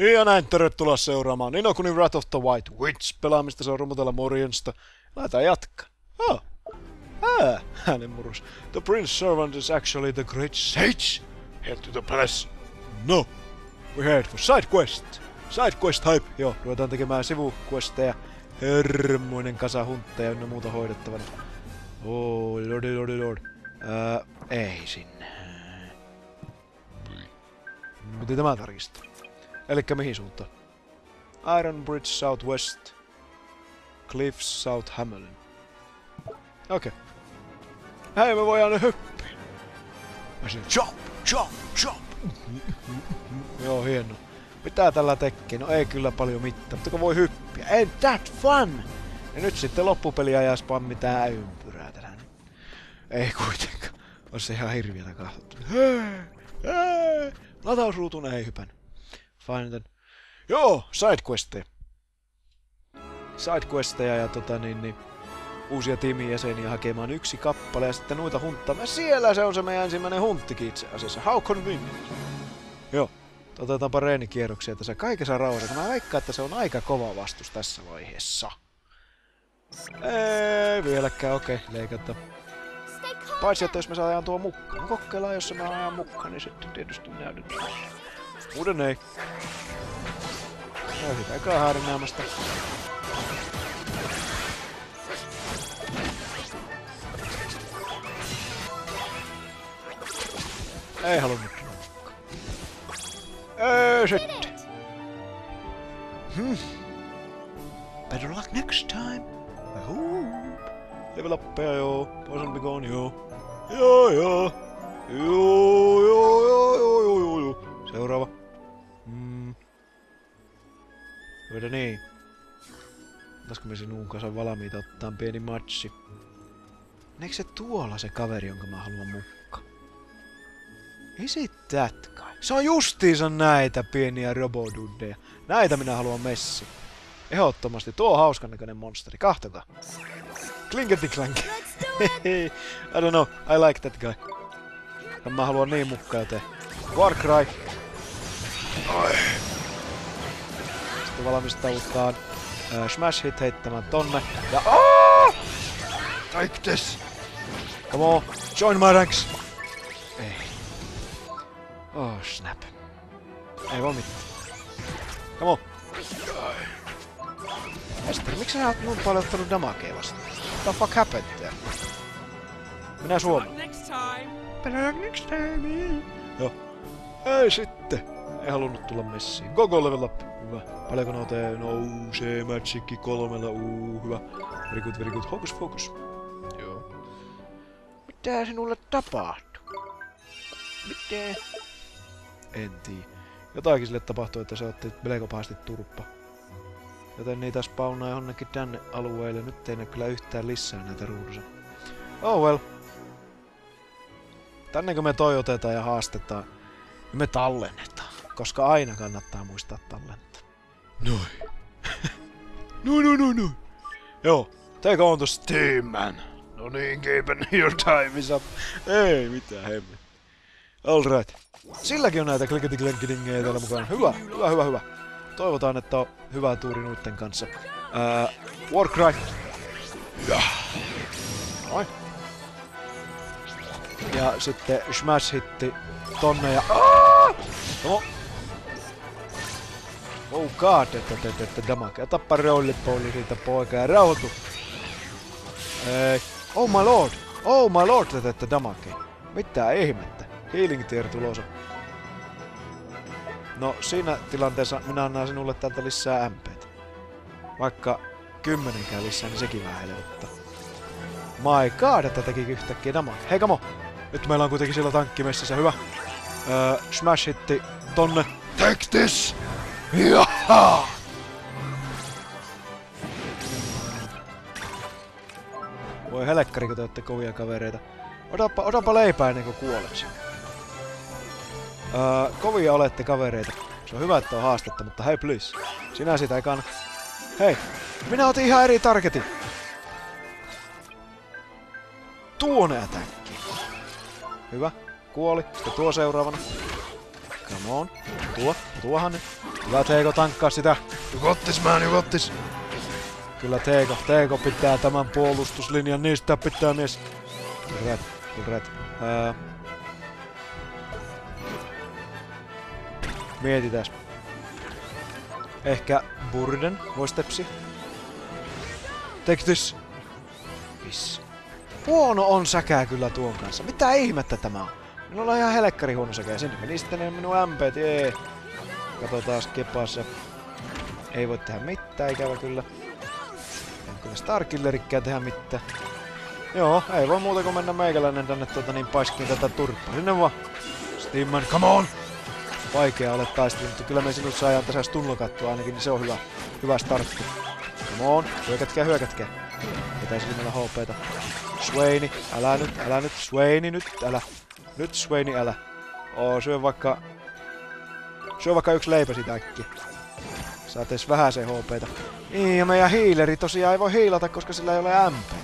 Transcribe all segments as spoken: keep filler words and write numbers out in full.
Ja näin tervetuloa seuraamaan Ninokunin Wrath of the White Witch pelaamista. Se on Rumutella morjensta. Laitetaan jatkaa. Oh. Ah, hänen murus. The Prince Servant is actually the great sage. Head to the palace. No. We head for side quest. Side quest hype. Joo, ruvetaan tekemään sivuquesteja. Hermoinen kasa huntteja ynnä muuta hoidettavana. Oh, lordi lordi lord. Öö, ei sinne. Miten tämä tarkistaa? Elikkä mihin suuntaan? Iron Bridge Southwest. Cliffs South Hamelin. Okei. Okay. Hei, me voidaan hyppiä. Mä sanoin jump, jump, jump. Joo, hieno. Mitä tällä tekee? No ei kyllä paljon mitään, mutta kun voi hyppiä. Ain't that fun? Ja nyt sitten loppupeliä ja spammitään ympyrää tällä. Ei kuitenkaan. Olisi ihan hirviötä katsottu. Hei! Hei! Latausruutuna ei hypännyt. Fine then. Joo, sidequesteja. Sidequesteja ja tota niin, niin uusia tiimin jäseniä hakemaan yksi kappale ja sitten noita hunttaamaan. Siellä se on se meidän ensimmäinen hunttikin itse asiassa. How convenient. Joo. Otetaanpa reenikierroksia tässä kaikessa rauhassa. Mä veikkaan, että se on aika kova vastus tässä vaiheessa. Ei vieläkään, okei, okay, leikataan. Paitsi, että jos me saadaan tuo mukaan. Kokeillaan, jos me ajan mukaan, niin sitten tietysti näytetään. Muuten ei. Näytetäänkään häärinäämästä. Ei halunnut tulla mukaan. Ei sitten. Hmm. Better luck next time. I hope. Level uppeja joo. Poison Begone joo. Joo joo. Joo joo joo joo joo joo joo. Seuraava. Hmm. Voida niin. Otaisiko me sinun kanssa valmiita ottaa pieni matchi? Eikö se tuolla se kaveri, jonka mä haluan mukaan? Is it that guy? Se on justiinsa näitä pieniä roboduddeja. Näitä minä haluan messi. Ehdottomasti. Tuo on hauskan näköinen monsteri. Kahtokaa. Klinkety clank. I don't know. I like that guy. Mä haluan niin mukaan joten. Warcry. Oi. Sitten valmistaudutaan uh, Smash Hit heittämään tonne. Ja oh! Take this! Come on, join my ranks! Ei. Oh snap. Ei voi mitään. Come on. Esther, miksi sä oot noin paljon ottanut damagea vastaan? What the fuck happened there? Minä suomen. Better luck next time. Joo. Ei sitten. Ei halunnut tulla messiin. Go go level up. Hyvä. Paljonko nousee? Nousee Magicki kolmella. Uu, hyvä. Very good, very good. Hocus focus. Joo. Mitä sinulle tapahtuu? Mitä? En tiedä. Jotakin sille tapahtui, että se otti melko pahasti turppa. Joten niitä spawnaa jonnekin tänne alueelle. Nyt ei näe kyllä yhtään lisää näitä ruudussa. Oh well. Tänne kun me toi otetaan ja haastetaan, niin me tallennetaan. Koska aina kannattaa muistaa tallentaa. Noin. no no no no. Joo. Take on to Steam, man. No niin, Gaben, your time is up. Ei mitään hemmet. Alright. Silläkin on näitä klinkety-klinkety-dingejä täällä mukana. Hyvä, hyvä, hyvä, hyvä. Toivotaan, että on hyvä tuuri nuitten kanssa. Ää, Warcry. Ja. Noin. Ja sitten Smash Hitti tonne ja... No. Oh god, että että että damage. Tappa rollipolli siitä poika ja rauhoitu. Ei. Oh my lord. Oh my lord, että että damage. Mitä ihmettä. Healing tier tulossa. No siinä tilanteessa minä annan sinulle täältä lisää M P:tä. Vaikka kymmenenkään lisää, niin sekin vähän helvettä. My god, että teki yhtäkkiä damage. Hei kamo! Nyt meillä on kuitenkin siellä tankki messissä, hyvä. Öö, smash hitti tonne. Take this! Jaha! Voi helkkari, kun te ootte kovia kavereita. Otapa, otapa leipää ennen kuin kuolet. Öö, kovia olette kavereita. Se on hyvä, että on haastetta, mutta hei please. Sinä sitä ei kannata. Hei! Minä otin ihan eri targetin. Tuonne ätäkki. Hyvä. Kuoli. Sitten tuo seuraavana. Come on. Tuo, tuohan nyt. Hyvä Teeko, tankkaa sitä. Jukottis, man, jukottis. Kyllä Teeko, Teeko pitää tämän puolustuslinjan, niistä pitää mies. Red, red. Ää... Mietitäs. Ehkä Burden voisi tepsi. Take this. Miss. Huono on säkää kyllä tuon kanssa. Mitä ihmettä tämä on? Minulla on ihan helkkari huono säkää. Sinne meni sitten ne minun M P:t. Jee. Katsotaan Kepassa. Ei voi tehdä mitään, ikävä kyllä. Ei kyllä Starkillerikään tehdä mitään. Joo, ei voi muuta kuin mennä meikäläinen tänne tuota niin paiskiin tätä turppaa. Sinne vaan. Steamman, come on! Vaikea ole taistella, mutta kyllä me sinut saadaan tässä stunnokattua ainakin, niin se on hyvä. Hyvä startti. Come on, hyökätkää, hyökätkää. Pitäisi mennä H P:tä. Swaini, älä nyt, älä nyt, Swaini nyt, älä. Nyt Swaini, älä. Oo, syö vaikka... Syö vaikka yksi leipä siitä äkkiä. Saat edes vähäsen H P:tä. Niin, ja meidän healeri tosiaan ei voi hiilata, koska sillä ei ole M P.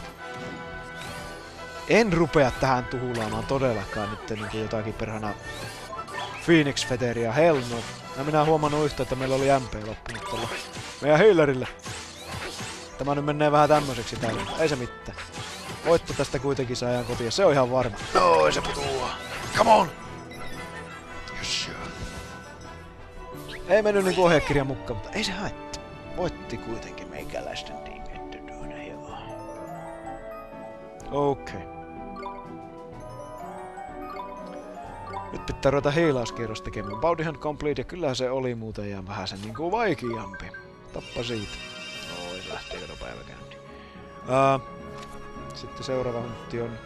En rupea tähän tuhulaamaan todellakaan nyt niin jotakin perhana Phoenix Feteria. Hell no. Ja minä en huomannut yhtä, että meillä oli M P loppunut tuolla meidän healerille. Tämä nyt menee vähän tämmöiseksi täällä. Ei se mitään. Voitto tästä kuitenkin saadaan kotiin, se on ihan varma. No, ei se putua. Come on! Yes, yeah. Ei mennyt niinku ohjekirjan mukaan, mutta ei se haittaa. Voitti kuitenkin meikäläisten tiimi. Okei. Okay. Nyt pitää ruveta heilauskierros tekemään. Bountyhunt complete, ja kyllähän se oli muuten ihan vähän sen niinku vaikeampi. Tappa siitä. Oi, se lähtee kato päiväkäyntiin. Uh, sitten seuraava huntti on...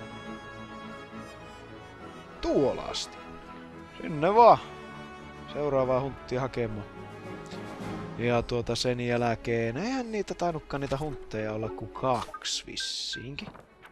Tuolla asti. Sinne vaan. Seuraavaa hunttia hakemaan. Ja tuota sen jälkeen... Eihän niitä taidukkaan niitä huntteja olla kuin kaksi vissiinkin.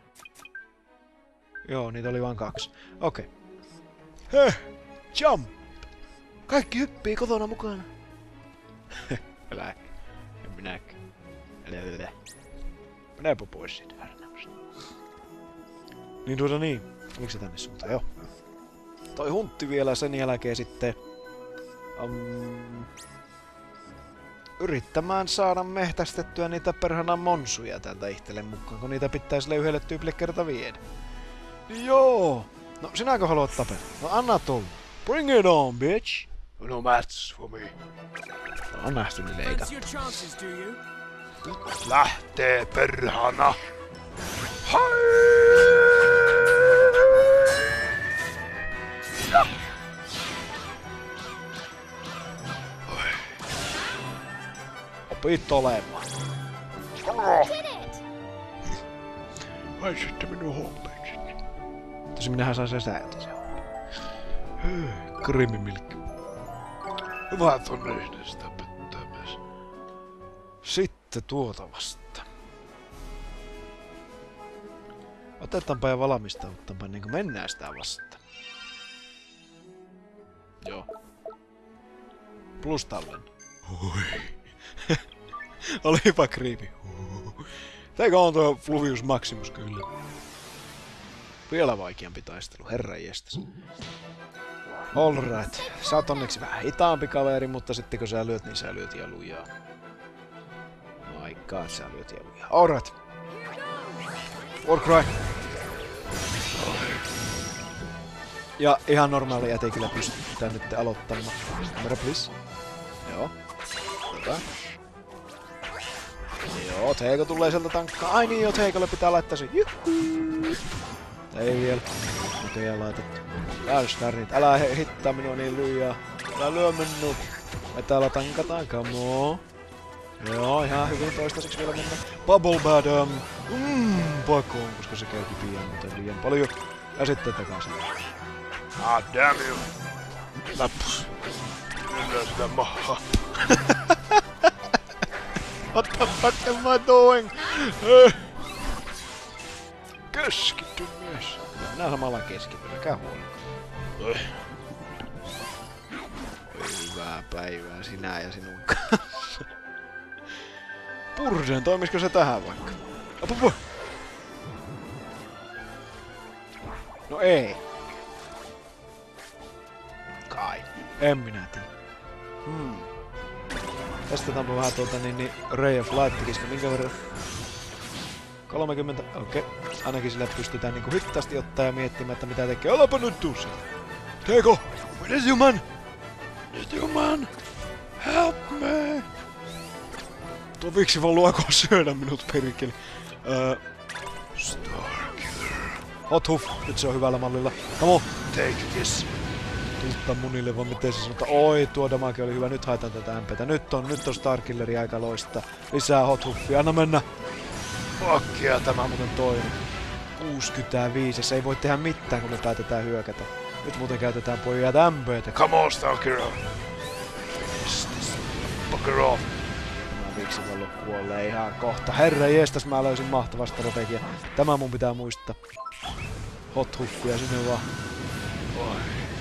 Joo, niitä oli vain kaksi. Okei. Okay. Heh! Jump! Kaikki hyppii kotona mukana. Älä. En minäkään. Älä, älä. Mennäpä pois siitä härnäystä. Niin tuota niin. Oliko se tänne suuntaan? Joo. Toi huntti vielä sen jälkeen sitten... Um, yrittämään saada mehtästettyä niitä perhana monsuja täältä ihtelen mukaan, kun niitä pitää sille yhdelle tyypille kerta viedä. Joo! No, sinäkö haluat tapella? No, anna tulla. Bring it on, bitch! No match for me. No, on nähty niin leika. Nyt lähtee perhana! Hai! Opit olemaan. Vai sitten minun hompeet. Tosi minähän saan sen säältä se hompe. Krimimilkki. Hyvä tonne sitä pitää myös. Sitten tuota vasta. Otetaanpa ja valmistauttaanpa niin kuin mennään sitä vastaan. Joo. Plus tallen. Oi. Olipa kriipi. Teikö on tuo Fluvius Maximus kyllä? Vielä vaikeampi taistelu, herranjestas. Alright. Sä oot onneksi vähän hitaampi kaveri, mutta sitten kun sä lyöt, niin sä lyöt ja lujaa. My god, sä lyöt ja lujaa. Alright. Warcry. Ja ihan normaali jäte kyllä pystytään nyt aloittamaan. Numero please. Joo. Tota. Joo, Teiko tulee sieltä tankkaan. Ai niin, joo, Teikolle pitää laittaa se. Juhuu. Ei vielä. Näköjään laitettu. Päästärnit. Älä he hittaa minua niin lujaa. Älä lyö minut. Me täällä tankataan, come on. Joo, ihan hyvin toistaiseksi vielä mennä. Bubble Badam. Mmm, pakoon, koska se käy kipiä muuten liian paljon. Ja sitten takaisin. Ah, damn you. Läppus. Mennään sitä mahaa. What the fuck am I doing? Keskity myös. Minä samalla keskityn, älkää huolikaan. Hyvää päivää sinä ja sinun kanssa. Burden, toimisiko se tähän vaikka? Apupu! No ei. Kai. En minä tiedä. Hmm. Testataanpa vähän tuota niin, niin Ray of Light-kiska. Minkä verran? kolmekymmentä. Okei. Okay. Ainakin sille pystytään niinku hitaasti ottaa ja miettimään, että mitä tekee. Olapa nyt tuu sieltä. Teiko! Where is you man? Where is you man? Help me! Tuo viksi vaan luokoa syödä minut perkele. Öö... Starkiller. Hot Hoof. Nyt se on hyvällä mallilla. Come on. Take this. Tulta munille vaan miten se sanotaan. Oi, tuo damage oli hyvä. Nyt haetaan tätä M P:tä. Nyt on, nyt on Starkilleri aika loista. Lisää Hot Hoofia. Anna mennä. Fuckia, tämä on muuten toinen. kuusikymmentäviisi. Se ei voi tehdä mitään, kun me päätetään hyökätä. Nyt muuten käytetään pojat M P:tä. Come on, Starkiller. Fucker off. Tämä viksi vaan kuolee ihan kohta. Herra jestas, mä löysin mahtava strategia. Tämä mun pitää muistaa. Hot Hoofia sinne vaan. Oi.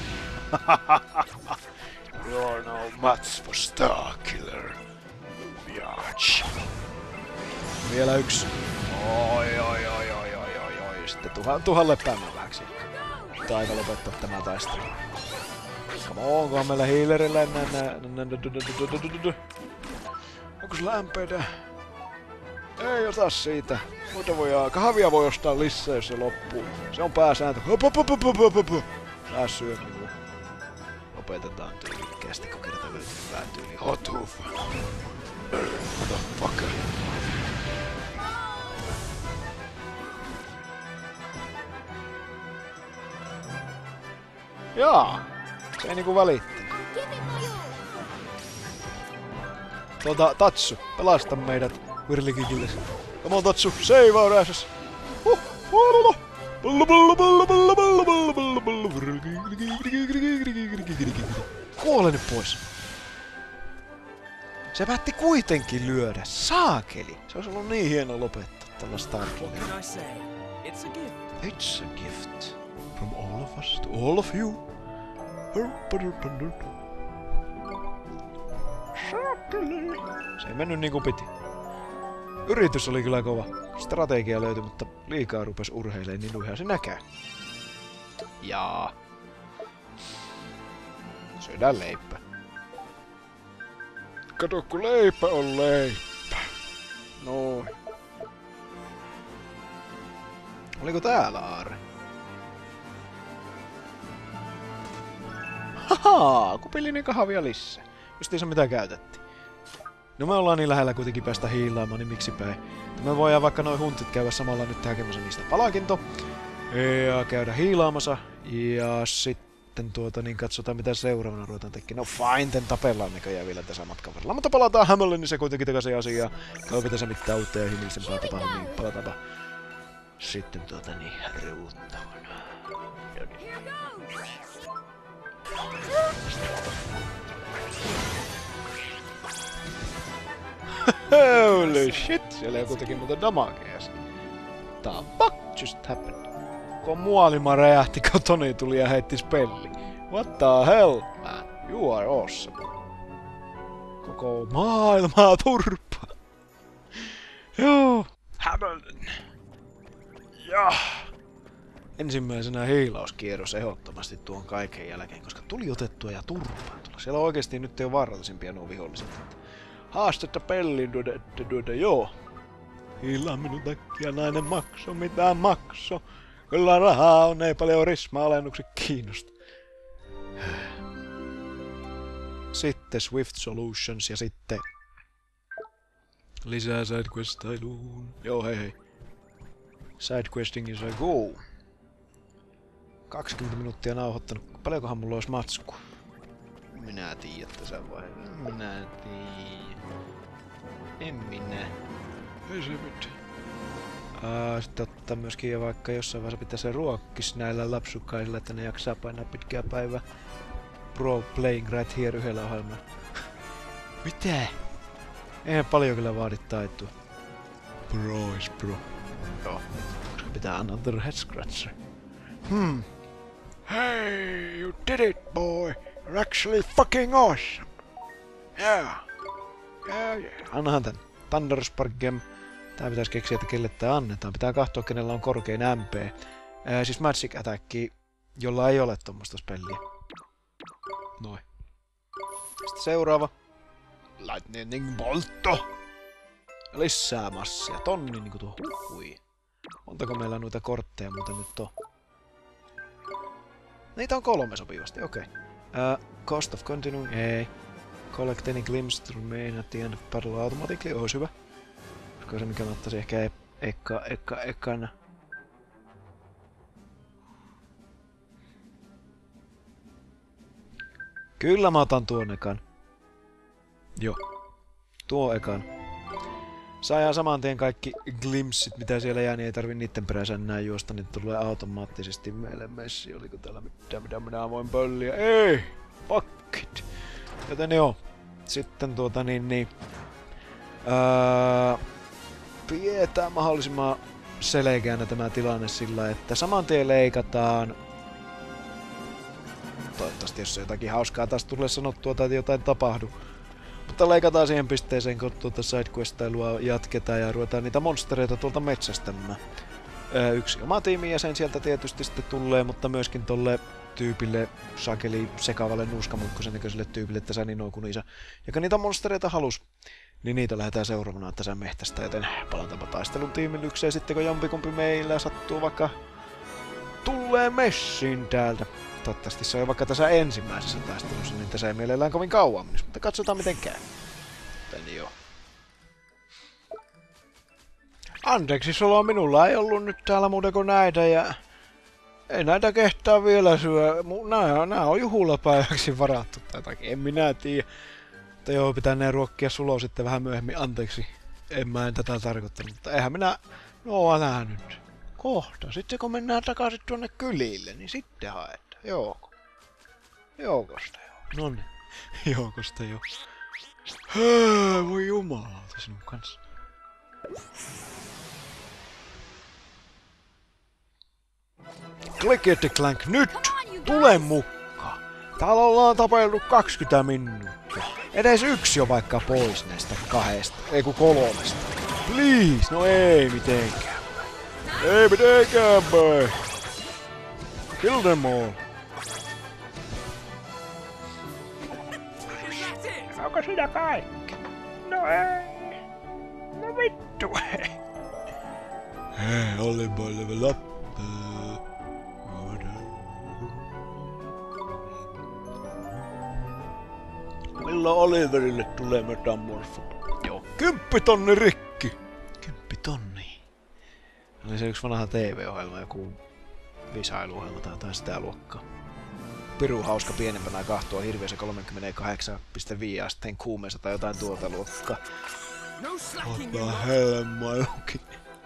You're no match for Starkiller. Biatch. Vielä yksi. Oi, oi, oi, oi, oi, oi, oi. Sitten tuhan, tuhan lepäämään vähäksi. Pitää aika lopettaa tämä taistelu. Come on, onkohan meillä healerillä enää nää... Onko sulla M P:tä? Ei ota siitä. Muuta voi kahvia voi ostaa lisää, jos se loppuu. Se on pääsääntö. Hop, hop, hop, hop, hop, hop. Älä syö minua. Lopetetaan tyylikkäästi, kun kerta löytyy hyvää tyyli. Hot Hoof. Motherfucker. Jaa. Se ei niinku välittää. Tuota, Tatsu, pelasta meidät Whirligigilles. Come on, Tatsu, save our asses. Huh, huh, Pallo, pallo, pallo, pallo, pallo, pallo, pallo, pallo. Kuole nyt pois. Se päätti kuitenkin lyödä. Saakeli. Se olisi ollut niin hieno lopettaa tällä Starkillerilla. It's a gift. From all of us to all of you. Se ei mennyt niin kuin piti. Yritys oli kyllä kova. Strategia löytyi, mutta liikaa rupes urheilemaan, niin luihan se näkää. Jaa. Syödään leipä. Kato, kun leipä on leipä. Noin. Oliko täällä aare? Haha, kupillinen kahvia lisää. Justiinsa mitä käytettiin. No me ollaan niin lähellä kuitenkin päästä hiilaamaan, niin miksipä ei. Me voidaan vaikka noin huntit käydä samalla nyt hakemaan niistä palkinto. Ja käydä hiilaamassa. Ja sitten tuota niin katsotaan mitä seuraavana ruvetaan tekemään. No fine, tapellaan näköjään vielä tässä matkan varrella. Mutta palataan Hämölle, niin se kuitenkin takaisin asiaan. Kaupi tässä mitään uutta ja himillisempää tapaa, niin palataanpa sitten tuota niin ruuttavan. Holy shit, siellä ei kuitenkin muuta damagea. The fuck just happened? Kun muolima räjähti, kun Toni tuli ja heitti spelli. What the hell, man? You are awesome. Koko maailmaa turpaa. Joo. Hamilton. Jah. Ensimmäisenä hiilauskierros ehdottomasti tuon kaiken jälkeen, koska tuli otettua ja turpaa tulla. Siellä on oikeesti nyt jo vaarallisimpia nuo viholliset. Haastetta pelliin duoda, duoda, joo. Hiilaa minun takia nainen makso, mitä makso. Kyllä rahaa on, ei paljon risma-alennukset kiinnosta. Sitten Swift Solutions ja sitten... lisää sidequestailuun. Joo, hei hei. Sidequesting is a go. kaksikymmentä minuuttia nauhoittanut. Paljonkohan mulla olisi matskua? Minä tiedän tässä vaiheessa. Minä tiedän. En minä. Ei se mitään. Uh, sitten ottaa myöskin vaikka jossain vaiheessa pitää se ruokkis näillä lapsukaisilla, että ne jaksaa painaa pitkää päivää. Pro playing right here yhdellä ohjelmalla. Mitä? Eihän paljon kyllä vaadi taitoa. Pro is pro. Joo. Koska pitää another head scratcher. Hmm. Hey, you did it, boy. You're actually fucking awesome. Yeah. Yeah, yeah. Annahan tän. Thunderspark-gem. Tää pitäis keksiä, että kelle tää annetaan. Pitää katsoa, kenellä on korkein M P. Ää, siis Magic Attack, jolla ei ole tommoista spelliä. Noin. Sitten seuraava. Lightning boltto. Lisää massia. Tonni niinku tuo hui. Montako meillä noita kortteja muuten nyt on? Niitä on kolme sopivasti, okei. Okay. Uh, cost of continuing, ei. Collect any glimpse to remain at the end of battle automatically, ois hyvä. Koska se mikä mä ottaisin ehkä e eka, eka, ekana. Kyllä mä otan tuon ekan. Joo. Tuo ekan. Saadaan saman tien kaikki glimpsit, mitä siellä jää, niin ei tarvi niitten perässä enää juosta, niin tulee automaattisesti meille messi. Oliko täällä mitään, mitä minä voin pölliä? Ei! Fuck it! Joten joo. Sitten tuota niin niin... Öö, pidetään mahdollisimman selkeänä tämä tilanne sillä, että saman tien leikataan... Toivottavasti jos jotakin hauskaa taas tulee sanottua tai jotain tapahdu. Mutta leikataan siihen pisteeseen, kun tuota sidequestailua jatketaan ja ruvetaan niitä monstereita tuolta metsästämään. Öö, yksi oma tiimi ja sen sieltä tietysti sitten tulee, mutta myöskin tolle tyypille, sakeli sekavalle nuuskamunkkosen näköiselle tyypille, että Sanino kun isä, joka niitä monstereita halus, niin niitä lähdetään seuraavana tässä metsästä, joten palataanpa taistelun tiimillykseen sitten, kun jompikumpi meillä sattuu vaikka tulee messiin täältä. Toivottavasti se on vaikka tässä ensimmäisessä taistelussa, niin tässä ei mielellään kovin kauan menisi, mutta katsotaan miten käy. Joten joo. Anteeksi sulla, minulla ei ollut nyt täällä muuta kuin näitä ja... Ei näitä kehtaa vielä syö. Nää, nää on juhlapäiväksi varattu tai jotakin, en minä tiedä. Mutta joo, pitää ne ruokkia sulo sitten vähän myöhemmin, anteeksi. En mä en tätä tarkoittanut, mutta eihän minä... No nähnyt. Kohta, sitten kun mennään takaisin tuonne kylille, niin sitten haetaan. Joo. Joukosta joo. Nonni. Joukosta joo. Hää, voi jumalauta sinun kanssa. Click it clank nyt! Tule mukaan! Täällä ollaan tapellut kaksikymmentä minuuttia. Edes yksi on vaikka pois näistä kahdesta. Ei ku kolmesta. Please! No ei mitenkään. Ei mitenkään boy! Kill them all! Onko siinä kaikki? No ei! No vittu ei! Hei, Olli boy level up! Milloin Oliverille tulee metamorfo? Joo, kymppitonni rikki! Kymppitonni. Oli se yksi vanha T V-ohjelma, joku visailuohjelma tai jotain sitä luokkaa. Piru hauska pienempänä kahtua hirveässä kolmekymmentäkahdeksan pilkku viisi asteen kuumeessa tai jotain tuota luokkaa. Ota helmailukin.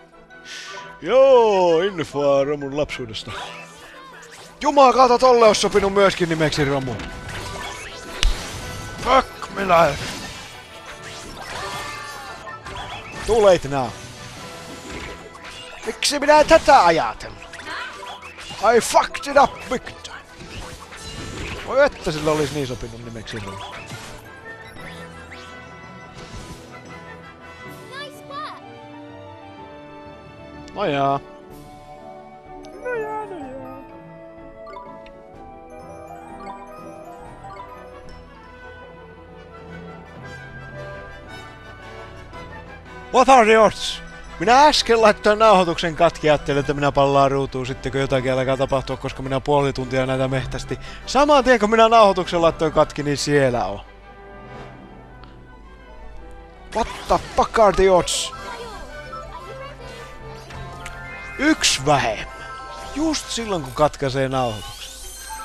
Joo, infoa Romun lapsuudesta. Jumalauta, tolle ois sopinut myöskin nimeksi Romu. Fuck me life. Too late now. Miksi minä en tätä ajatellut? I fucked it up big time. Voi että sillä olis niin sopinut nimeksi Romu. No jaa. No jaa, no jaa. What are the odds? Minä äsken laittoin nauhoituksen katki ja ajattelin, että minä pallaan ruutuun sitten kun jotakin alkaa tapahtua, koska minä puoli tuntia näitä mehtästi. Saman tien kun minä nauhoituksen laittoin katki, niin siellä on. What the fuck are the odds? Yksi vähemmän. Just silloin kun katkaisee nauhoituksen.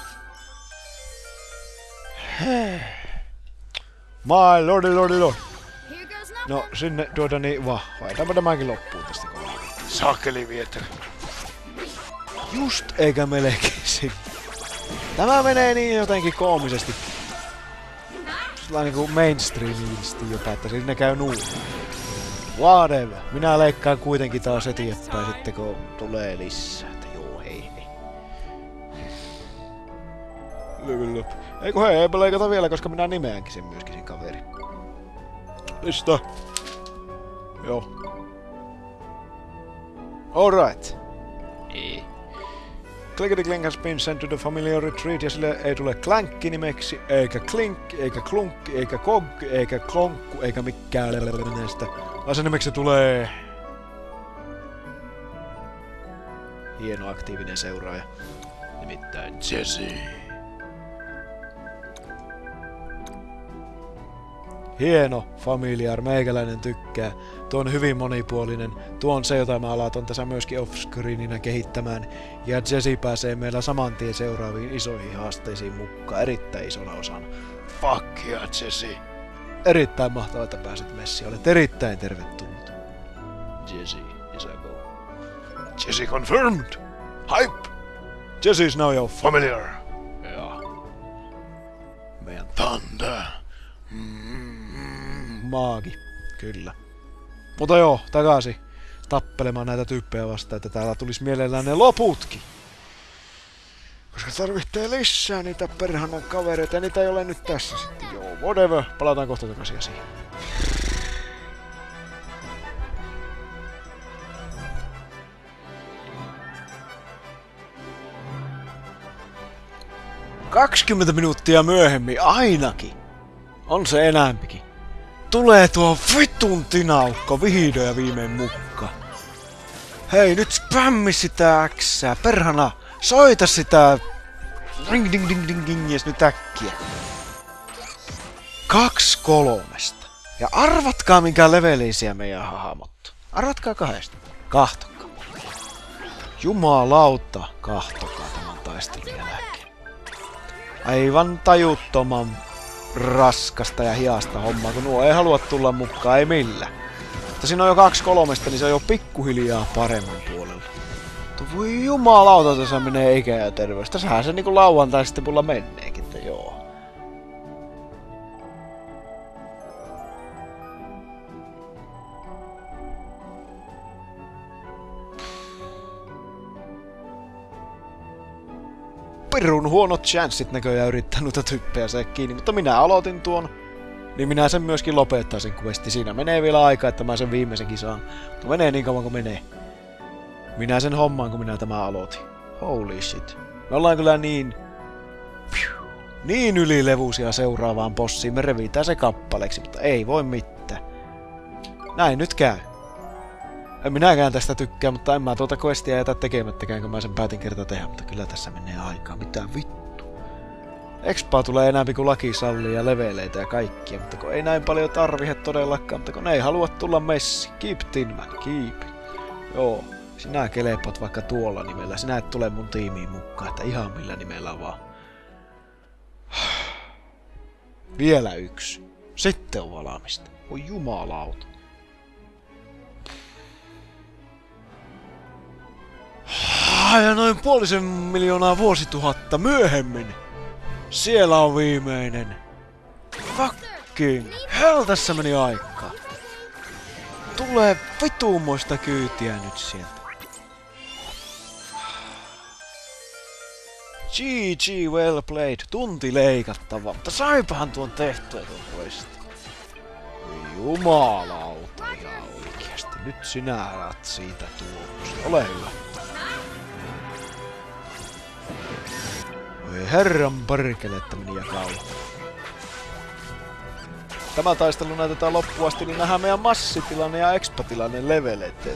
My lordy lordy lord. No sinne tuota niin vah. Vaihdaanpa tämäkin loppuun tästä kohdalla. Sakeli vietä. Just eikä melkein sinne. Tämä menee niin jotenkin koomisesti. Sellainen niinku mainstreamisti jopa, että sinne käy nuuri. Whatever. Minä leikkaan kuitenkin taas eteenpäin sitten kun tulee lisää. Että joo, hei hei. Level up. Eiku hei, eipä leikata vielä, koska minä nimeänkin sen myöskin sen kaveri. Lista. Joo. Alright. Ei. Clickety Clink has been sent to the familiar retreat, ja sille ei tule Clankki nimeksi, eikä Klink, eikä Klunk, eikä Kog, eikä Klonkku, eikä mikään näistä. Vaan sen nimeksi tulee... hieno aktiivinen seuraaja. Nimittäin Jesse. Hieno familiar, meikäläinen tykkää. Tuo on hyvin monipuolinen. Tuo on se, jota mä aloitan tässä myöskin offscreeninä kehittämään. Ja Jesse pääsee meillä saman tien seuraaviin isoihin haasteisiin mukaan. Erittäin isona osana. Fuck yeah, Jesse. Erittäin mahtavaa, että pääsit messiin. Olet erittäin tervetullut. Jesse is a go. Jesse confirmed! Hype! Jesse is now your familiar. Ja. Meidän Thunder. Mm, maagi. Kyllä. Mutta joo, takaisin tappelemaan näitä tyyppejä vastaan, että täällä tulisi mielellään ne loputkin. Koska tarvitsee lisää niitä perhanan kavereita, ja niitä ei ole nyt tässä sitten. Joo, whatever. Palataan kohta takaisin siihen. kaksikymmentä minuuttia myöhemmin ainakin. On se enäämpikin. Tulee tuo vitun tinaukko vihdoin ja viimein mukaan. Hei, nyt spämmi sitä Xää. Perhana, soita sitä. Ring ding ding ding ding, jes nyt äkkiä. Kaksi kolmesta. Ja arvatkaa minkä levelisiä meidän hahmot. Arvatkaa kahdesta. Kahtokaa. Jumalauta, kahtokaa tämän taistelun jälkeen. Aivan tajuttoman raskasta ja hiasta hommaa, kun nuo ei halua tulla mukaan, ei millään. Mutta siinä on jo kaksi kolmesta, niin se on jo pikkuhiljaa paremman puolella. Tuo voi jumalauta, tässä menee ikä ja terveys. Tässähän se niinku lauantai sitten mulla menneekin, että joo. Pirun huonot chanssit näköjään yrittää noita typpejä se kiinni, mutta minä aloitin tuon, niin minä sen myöskin lopettaisin questi. Siinä menee vielä aikaa, että mä sen viimeisenkin saan, mutta menee niin kauan kuin menee. Minä sen hommaan, kun minä tämä aloitin. Holy shit. Me ollaan kyllä niin... niin ylilevuisia seuraavaan bossiin, me revitään se kappaleeksi, mutta ei voi mitään. Näin nyt käy. En minäkään tästä tykkää, mutta en mä tuota questia jätä tekemättäkään, kun mä sen päätin kertaa tehdä, mutta kyllä tässä menee aikaa. Mitä vittu? Expaa tulee enää kuin laki sallii ja leveleitä ja kaikkia, mutta kun ei näin paljon tarvihe todellakaan, mutta kun ne ei halua tulla messi. Keep tin man, keep. Joo, sinä kelepot vaikka tuolla nimellä, sinä et tule mun tiimiin mukaan, että ihan millä nimellä vaan. Vielä yksi. Sitten on valmista. Oi jumalauta. Ja noin puolisen miljoonaa vuosituhatta myöhemmin. Siellä on viimeinen. Fucking hell, tässä meni aikaa. Tulee vituumoista kyytiä nyt sieltä. G G, well played. Tunti leikattavaa, mutta saipahan tuon tehtyä tuon questi. Jumalauta ihan oikeasti. Nyt sinä alat siitä tuomusta. Ole hyvä. Oi herran perkele, että meni ja kauan. Tämä taistelu näytetään loppuun asti, niin nähdään meidän massitilanne ja expatilanne leveleet.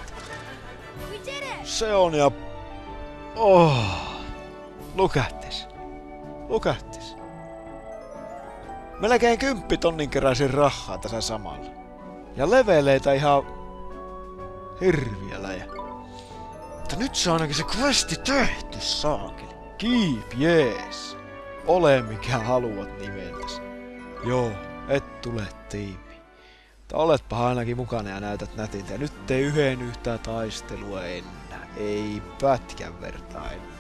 Se on ja... Oh. Look at this. Look at this. Melkein kymppitonnin keräisin rahaa tässä samalla. Ja leveleitä ihan... hirviä läjä. Mutta nyt se on ainakin se questi tehty, saakeli. Keep, jees. Ole mikä haluat nimeltäsi. Joo, et tule tiimiin. Mutta oletpa ainakin mukana ja näytät nätiltä. Ja nyt ei yhden yhtään taistelua enää. Ei pätkän vertaa enää.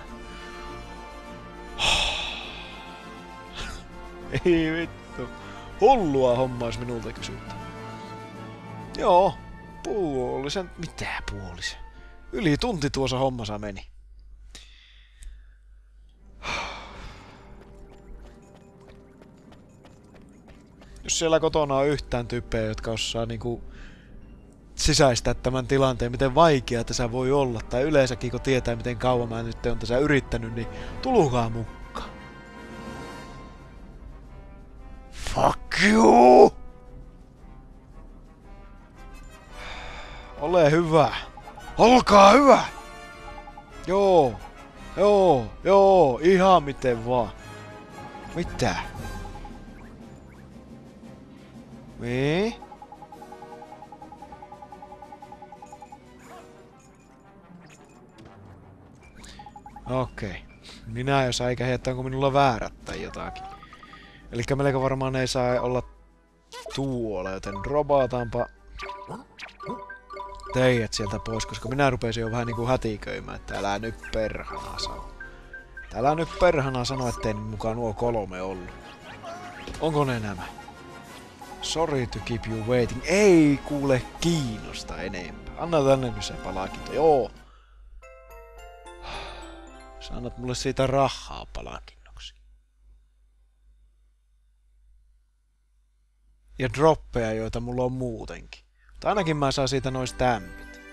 Ei vittu. Hullua hommaa jos minulta kysytään. Joo, puolisen... Mitä puolisen? Yli tunti tuossa hommassa meni. Jos siellä kotona on yhtään tyyppejä, jotka osaa niinku sisäistää tämän tilanteen, miten vaikea tässä voi olla, tai yleensäkin kun tietää miten kauan mä nyt on tässä yrittänyt, niin tulkaa mukaan. Fuck you! Ole hyvä. Olkaa hyvä! Joo. Joo. Joo. Ihan miten vaan. Mitä? Niin? Okei. Minä jos eikä heittää, onko minulla väärät tai jotakin. Elikkä melko varmaan ei saa olla tuolla, joten dropataanpa teidät sieltä pois, koska minä rupesin jo vähän niinku hätiköimään, että älä nyt perhana sano. Älä nyt perhana sano, ettei mukaan nuo kolme ollut. Onko ne nämä? Sorry to keep you waiting. Ei kuule kiinnosta enempää. Anna tänne nyt se palkinto. Joo. Sä annat mulle siitä rahaa palkinnoksi. Ja droppeja, joita mulla on muutenkin. Mutta ainakin mä saan siitä noista tämpit.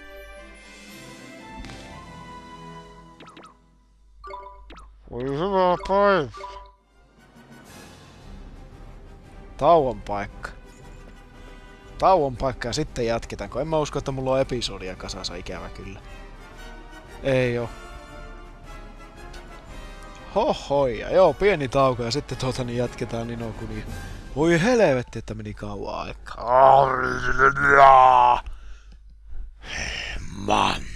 Voi hyvä päivä. Tauon paikka. Tauon paikka ja sitten jatketaan, kun en mä usko, että mulla on episodia kasassa, ikävä kyllä. Ei oo. Hohoja, joo, pieni tauko ja sitten tuota niin jatketaan niin on kun niin. Voi helvetti, että meni kauan aikaa. Man.